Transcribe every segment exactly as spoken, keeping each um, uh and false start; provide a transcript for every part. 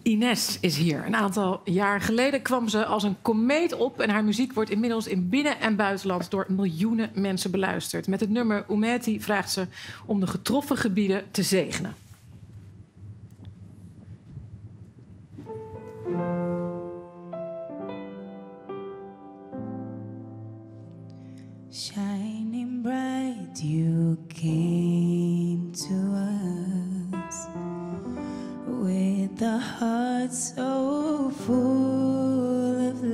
Inés is hier. Een aantal jaar geleden kwam ze als een komeet op en haar muziek wordt inmiddels in binnen- en buitenland door miljoenen mensen beluisterd. Met het nummer Umeti vraagt ze om de getroffen gebieden te zegenen. Shining bright, you came to us with a heart so full of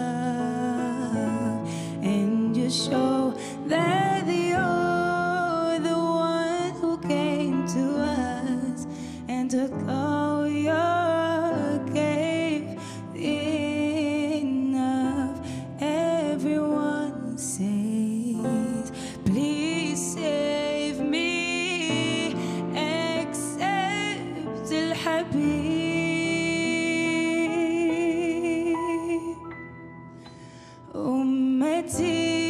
love, and you show that you're the one who came to us and took all your gave enough. Everyone says, please save me, accept الحبيب. أمتي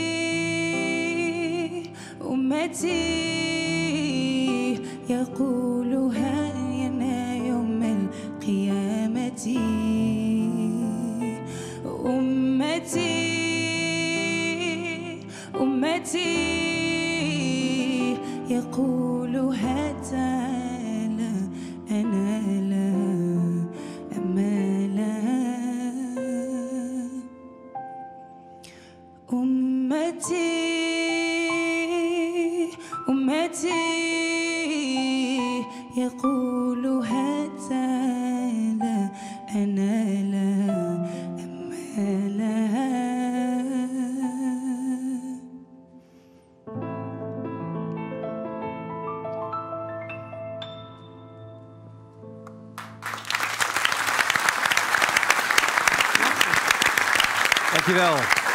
أمتي يقولها لنا يوم القيامة. أمتي أمتي يقولها تعالى أنا لا أمالا. أمتي أمتي يقولها تعالى أنا لا أمالا. Dankjewel.